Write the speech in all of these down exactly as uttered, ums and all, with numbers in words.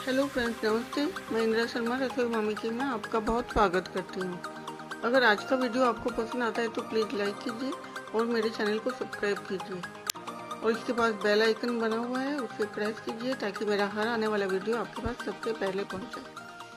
Hello friends, नमस्ते। मैं इंदिरा शर्मा रसोई मामी की में आपका बहुत स्वागत करती हूँ। अगर आज का वीडियो आपको पसंद आता है तो प्लीज़ लाइक कीजिए और मेरे चैनल को सब्सक्राइब कीजिए और इसके पास बेल आइकन बना हुआ है, उसे प्रेस कीजिए ताकि मेरा हर आने वाला वीडियो आपके पास सबसे पहले पहुँचे।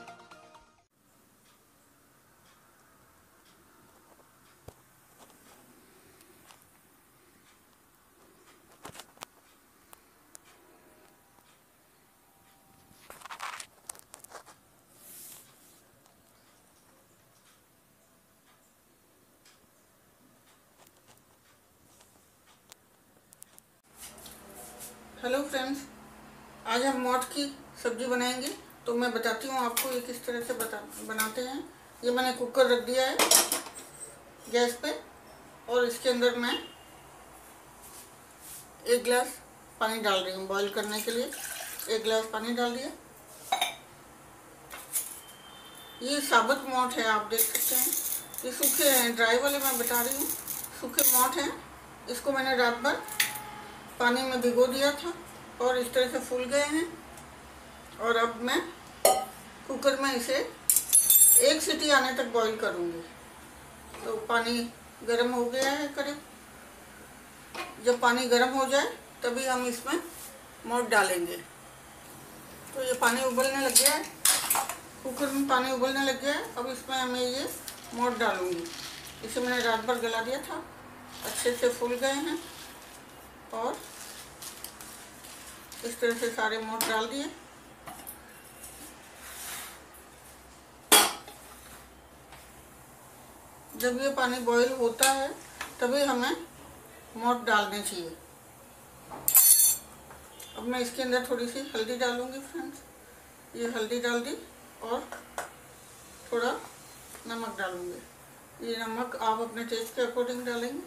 हेलो फ्रेंड्स, आज हम मोठ की सब्जी बनाएंगे। तो मैं बताती हूँ आपको ये किस तरह से बता बनाते हैं। ये मैंने कुकर रख दिया है गैस पे और इसके अंदर मैं एक गिलास पानी डाल रही हूँ बॉईल करने के लिए। एक गिलास पानी डाल दिया। ये साबुत मोठ है, आप देख सकते हैं। ये सूखे हैं, ड्राई वाले मैं बता रही हूँ। सूखे मोठ हैं। इसको मैंने रात भर पानी में भिगो दिया था और इस तरह से फूल गए हैं। और अब मैं कुकर में इसे एक सीटी आने तक बॉईल करूँगी। तो पानी गर्म हो गया है करीब। जब पानी गर्म हो जाए तभी हम इसमें मोठ डालेंगे। तो ये पानी उबलने लग गया है, कुकर में पानी उबलने लग गया है। अब इसमें मैं ये मोठ डालूँगी। इसे मैंने रात भर गला दिया था, अच्छे से फूल गए हैं। और इस तरह से सारे मोठ डाल दिए। जब ये पानी बॉईल होता है तभी हमें मोठ डालने चाहिए। अब मैं इसके अंदर थोड़ी सी हल्दी डालूंगी फ्रेंड्स। ये हल्दी डाल दी और थोड़ा नमक डालूंगी। ये नमक आप अपने टेस्ट के अकॉर्डिंग डालेंगे।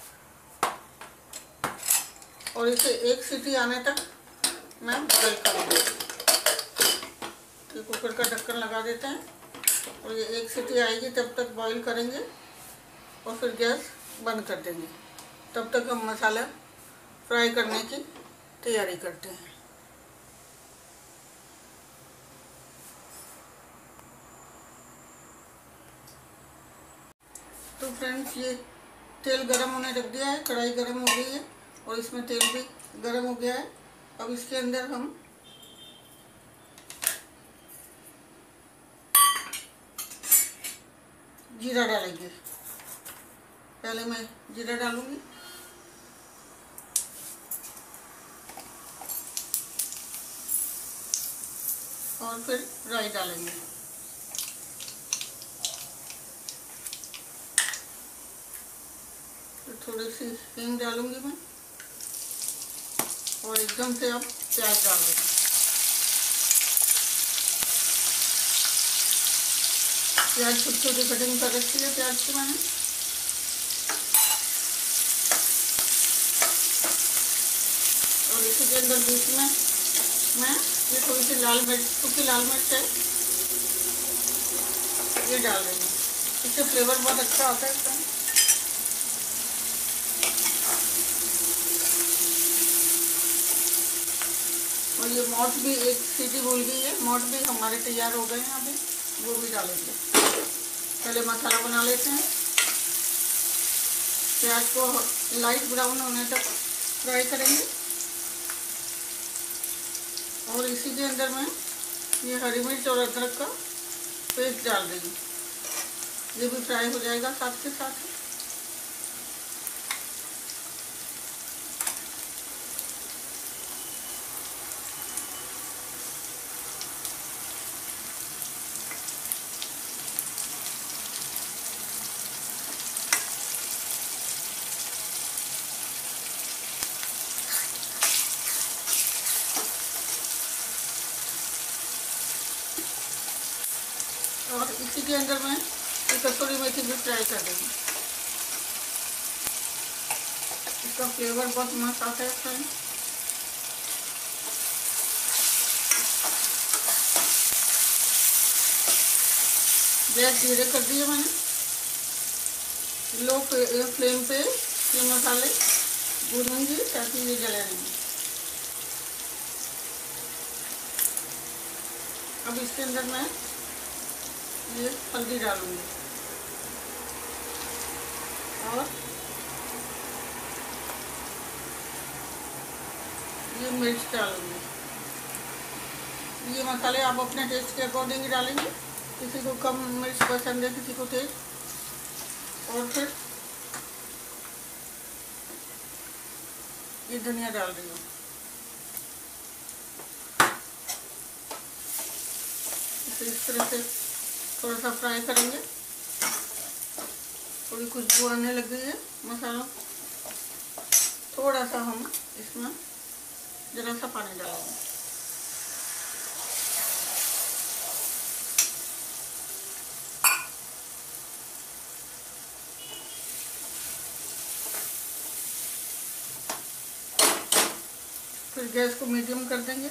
और इसे एक सीटी आने तक मैं बॉईल करूँगी। ये कुकर का ढक्कन लगा देते हैं और ये एक सीटी आएगी तब तक बॉईल करेंगे और फिर गैस बंद कर देंगे। तब तक हम मसाला फ्राई करने की तैयारी करते हैं। तो फ्रेंड्स, ये तेल गरम होने रख दिया है, कढ़ाई गरम हो गई है और इसमें तेल भी गरम हो गया है। अब इसके अंदर हम जीरा डालेंगे। पहले मैं जीरा डालूंगी और फिर राई डालेंगे। फिर थोड़ी सी हींग डालूंगी मैं और एकदम से अब प्याज डाल देंगे। प्याज छोटी छोटी कटिंग कर रखी है प्याज की मैंने। और इसी के अंदर बीच में मैं ये थोड़ी सी लाल मिर्च, सूखी लाल मिर्च है, ये डाल रही हूँ। इससे फ्लेवर बहुत अच्छा आता है इसका। और ये मोठ भी एक सीटी भूल गई है। मोठ भी हमारे तैयार हो गए हैं। अभी वो भी डालेंगे। पहले मसाला बना लेते हैं। प्याज को लाइट ब्राउन होने तक फ्राई करेंगे और इसी के अंदर मैं ये हरी मिर्च और अदरक का पेस्ट डाल देंगे। ये भी फ्राई हो जाएगा साथ के साथ। और इसी के अंदर मैं ये कसूरी मेथी भी फ्राई कर देंगे। इसका फ्लेवर बहुत मस्त आता है फ्रेंड। गैस धीरे कर दिए मैंने। लो फ्लेम पे ये मसाले भूनूंगी ताकि ये जले नहीं। अब इसके अंदर मैं ये हल्दी डालूंगी और ये मिर्च डालूंगी। ये मसाले आप अपने टेस्ट के अकॉर्डिंग ही डालेंगे, किसी को कम मिर्च पसंद है, किसी को तेज। और फिर ये धनिया डाल रही हूँ। इस तरह से थोड़ा सा फ्राई करेंगे। थोड़ी खुशबू आने लग गई है मसालों। थोड़ा सा हम इसमें जरा सा पानी डालेंगे। फिर गैस को मीडियम कर देंगे।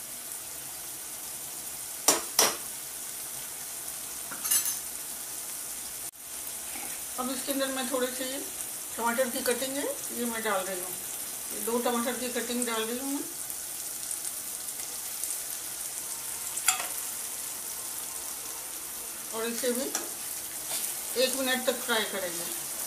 अब इसके अंदर मैं थोड़े से टमाटर की कटिंग है, ये मैं डाल रही हूँ। ये दो टमाटर की कटिंग डाल रही हूँ मैं। और इसे भी एक मिनट तक फ्राई करेंगे।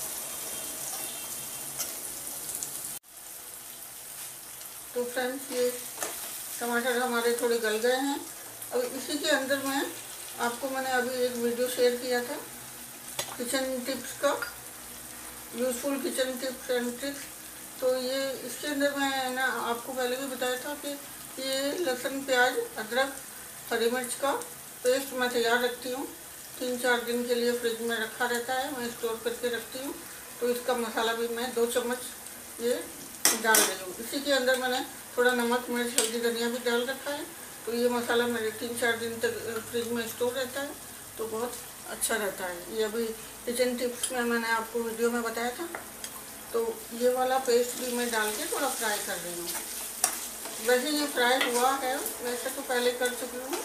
तो फ्रेंड्स, ये टमाटर हमारे थोड़े गल गए हैं। अब इसी के अंदर मैं आपको मैंने अभी एक वीडियो शेयर किया था किचन टिप्स का, useful kitchen tips and tricks. तो ये इसके अंदर मैं ना आपको पहले भी बताया था कि ये लहसुन, प्याज, अदरक, हरी मिर्च का पेस्ट मैं तैयार रखती हूँ। तीन चार दिन के लिए फ्रिज में रखा रहता है, मैं स्टोर करके रखती हूँ। तो इसका मसाला भी मैं दो चम्मच ये डाल रही हूँ। इसी के अंदर मैंने थोड़ा नमक, मिर्च, हल्दी, धनिया भी डाल रखा है। तो ये मसाला मेरे तीन चार दिन तक फ्रिज में स्टोर रहता है, तो बहुत अच्छा रहता है। ये अभी किचन टिप्स में मैंने आपको वीडियो में बताया था। तो ये वाला पेस्ट भी मैं डाल के थोड़ा फ्राई कर रही हूँ। वैसे ये फ्राई हुआ है, वैसे तो पहले कर चुकी हूँ।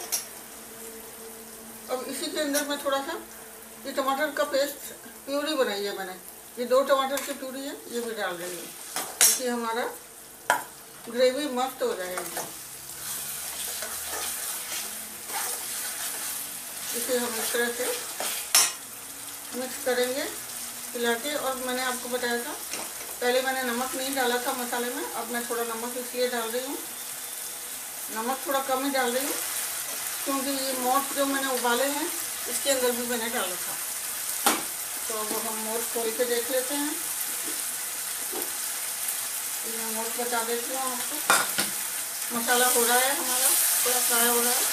अब इसी के अंदर मैं थोड़ा सा ये टमाटर का पेस्ट प्यूरी बनाई है मैंने, ये दो टमाटर की प्यूरी है, ये भी डाल रही हूँ ताकि हमारा ग्रेवी मस्त हो जाएगी। इसे हम इस तरह से मिक्स करेंगे मिला के। और मैंने आपको बताया था पहले मैंने नमक नहीं डाला था मसाले में, अब मैं थोड़ा नमक इसलिए डाल रही हूँ। नमक थोड़ा कम ही डाल रही हूँ क्योंकि ये मोठ जो मैंने उबाले हैं इसके अंदर भी मैंने डाला था। तो अब हम मोठ खोल के देख लेते हैं। ये मोठ बता देती हूँ आपको। मसाला हो रहा है हमारा, थोड़ा फ्राई हो रहा है।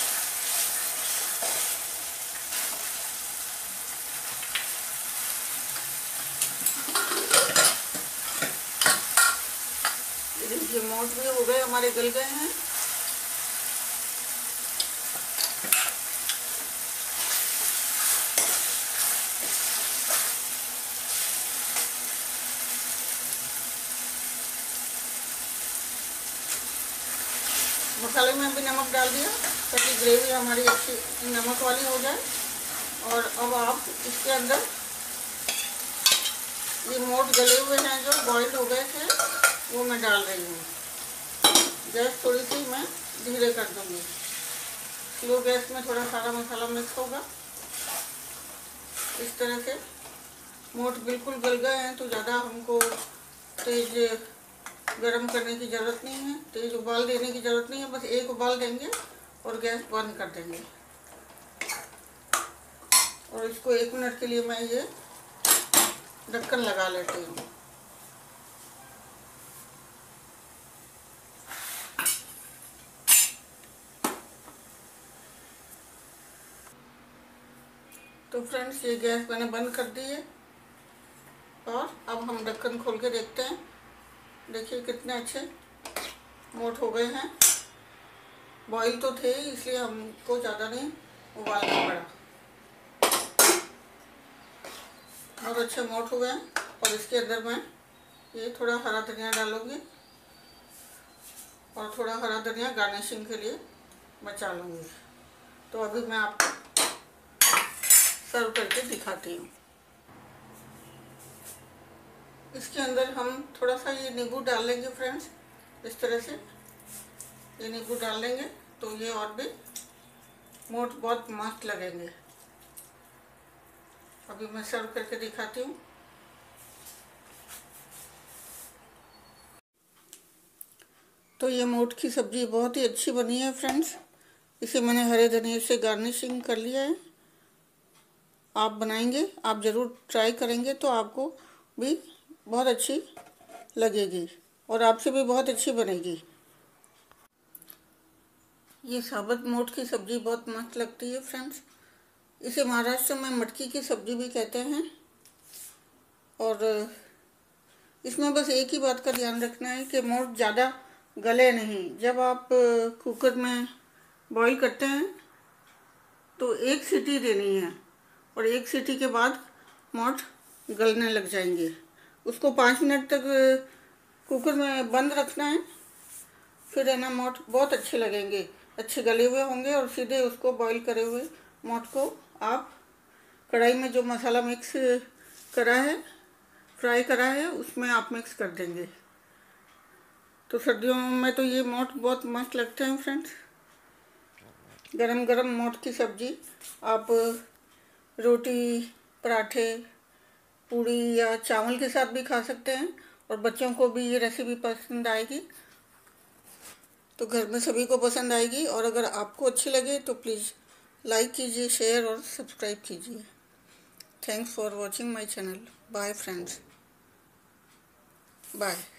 ये मोठ भी हो गए हमारे, गल गए हैं। मसाले में भी नमक डाल दिया ताकि ग्रेवी हमारी अच्छी नमक वाली हो जाए। और अब आप इसके अंदर ये मोठ गले हुए हैं जो बॉइल्ड हो गए थे वो मैं डाल रही हूँ। गैस थोड़ी सी मैं धीरे कर दूँगी, स्लो गैस में थोड़ा सारा मसाला मिक्स होगा। इस तरह से मोठ बिल्कुल गल गए हैं, तो ज़्यादा हमको तेज गरम करने की ज़रूरत नहीं है, तेज उबाल देने की ज़रूरत नहीं है। बस एक उबाल देंगे और गैस बंद कर देंगे। और इसको एक मिनट के लिए मैं ये ढक्कन लगा लेती हूँ। तो फ्रेंड्स, ये गैस मैंने बंद कर दी है और अब हम ढक्कन खोल के देखते हैं। देखिए कितने अच्छे मोठ हो गए हैं। बॉईल तो थे इसलिए हमको ज़्यादा नहीं उबालना पड़ा। बहुत अच्छे मोठ हो गए हैं। और इसके अंदर मैं ये थोड़ा हरा धनिया डालूंगी और थोड़ा हरा धनिया गार्निशिंग के लिए बचा लूँगी। तो अभी मैं आपको सर्व करके दिखाती हूँ। इसके अंदर हम थोड़ा सा ये नींबू डाल लेंगे फ्रेंड्स। इस तरह से ये नींबू डाल लेंगे तो ये और भी मोठ बहुत मस्त लगेंगे। अभी मैं सर्व करके दिखाती हूँ। तो ये मोठ की सब्ज़ी बहुत ही अच्छी बनी है फ्रेंड्स। इसे मैंने हरे धनिया से गार्निशिंग कर लिया है। आप बनाएंगे, आप ज़रूर ट्राई करेंगे तो आपको भी बहुत अच्छी लगेगी और आपसे भी बहुत अच्छी बनेगी। ये साबुत मोठ की सब्ज़ी बहुत मस्त लगती है फ्रेंड्स। इसे महाराष्ट्र में मटकी की सब्ज़ी भी कहते हैं। और इसमें बस एक ही बात का ध्यान रखना है कि मोठ ज़्यादा गले नहीं। जब आप कुकर में बॉईल करते हैं तो एक सीटी देनी है और एक सीटी के बाद मोठ गलने लग जाएंगे। उसको पाँच मिनट तक कुकर में बंद रखना है, फिर है ना मोठ बहुत अच्छे लगेंगे, अच्छे गले हुए होंगे। और सीधे उसको बॉईल करे हुए मोठ को आप कढ़ाई में जो मसाला मिक्स करा है, फ्राई करा है, उसमें आप मिक्स कर देंगे। तो सर्दियों में तो ये मोठ बहुत मस्त लगते हैं फ्रेंड्स। गरम गरम मोठ की सब्ज़ी आप रोटी, पराठे, पूड़ी या चावल के साथ भी खा सकते हैं और बच्चों को भी ये रेसिपी पसंद आएगी। तो घर में सभी को पसंद आएगी। और अगर आपको अच्छी लगे तो प्लीज़ लाइक कीजिए, शेयर और सब्सक्राइब कीजिए। Thanks for watching my channel. Bye friends, bye.